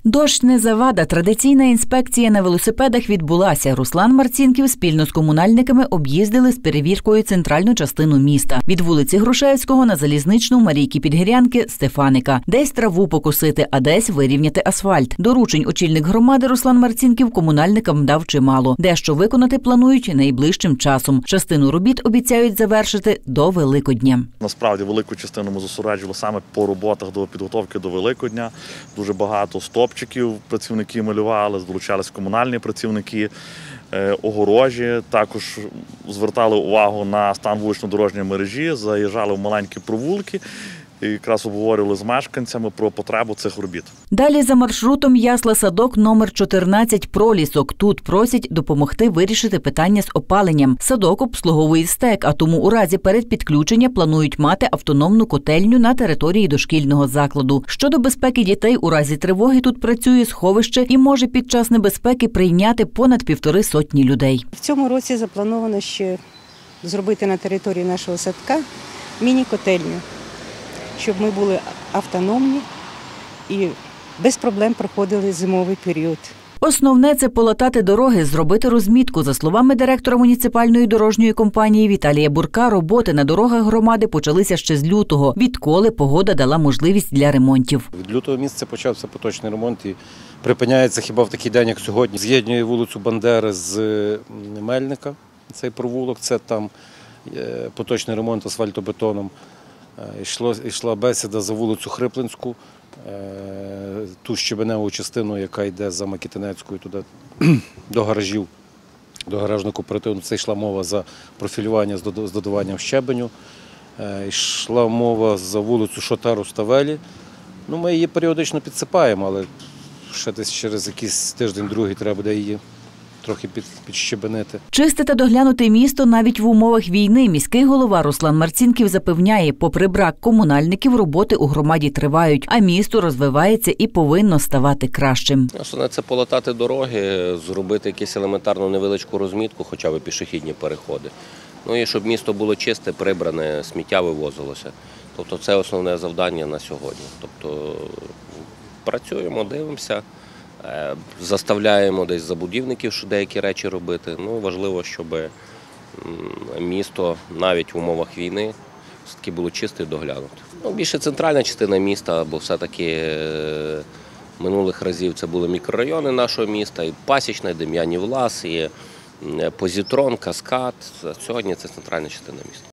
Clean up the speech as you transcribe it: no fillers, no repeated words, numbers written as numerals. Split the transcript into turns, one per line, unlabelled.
Дощ не завада. Традиційна інспекція на велосипедах відбулася. Руслан Марцінків спільно з комунальниками об'їздили з перевіркою центральну частину міста. Від вулиці Грушевського на Залізничну, Марійки Підгірянки, Стефаника. Десь траву покосити, а десь вирівняти асфальт. Доручень очільник громади Руслан Марцінків комунальникам дав чимало. Дещо виконати планують найближчим часом. Частину робіт обіцяють завершити до Великодня.
Насправді велику частину ми зосереджували саме по роботах до підготовки до Великодня. Дуже багато стопчиків працівники малювали, долучалися комунальні працівники, огорожі. Також звертали увагу на стан вулично-дорожньої мережі, заїжджали в маленькі провулки і якраз обговорювали з мешканцями про потребу цих робіт.
Далі за маршрутом Ясла-садок номер 14 «Пролісок». Тут просять допомогти вирішити питання з опаленням. Садок обслуговує СТЕК, а тому у разі передпідключення планують мати автономну котельню на території дошкільного закладу. Щодо безпеки дітей, у разі тривоги тут працює сховище і може під час небезпеки прийняти понад 150 людей.
В цьому році заплановано ще зробити на території нашого садка міні-котельню, щоб ми були автономні і без проблем проходили зимовий період.
Основне – це полатати дороги, зробити розмітку. За словами директора муніципальної дорожньої компанії Віталія Бурка, роботи на дорогах громади почалися ще з лютого, відколи погода дала можливість для ремонтів.
Від лютого місяця почався поточний ремонт і припиняється хіба в такий день, як сьогодні. З'єднує вулицю Бандери з Мельника, цей провулок, це там поточний ремонт асфальтобетоном. Йшла бесіда за вулицю Хриплинську, ту щебеневу частину, яка йде за Макітинецькою туди до гаражів, до гаражного кооперативу. Це йшла мова за профілювання з додаванням щебеню. Йшла мова за вулицю Шотару-Ставелі. Ми її періодично підсипаємо, але ще десь через якийсь тиждень-другий треба буде її трохи підщебенити.
Чисте та доглянути місто навіть в умовах війни. Міський голова Руслан Марцінків запевняє, попри брак комунальників, роботи у громаді тривають, а місто розвивається і повинно ставати кращим.
Основне – це полатати дороги, зробити якусь елементарну невеличку розмітку, хоча б пішохідні переходи. І щоб місто було чисте, прибране, сміття вивозилося. Тобто це основне завдання на сьогодні. Тобто працюємо, дивимося. Заставляємо десь забудівників деякі речі робити. Важливо, щоб місто навіть в умовах війни все-таки було чисте і доглянуте. Більше центральна частина міста, бо все-таки минулих разів це були мікрорайони нашого міста, і Пасічна, і Дем'янів Лас, і Позітрон, Каскад. Сьогодні це центральна частина міста.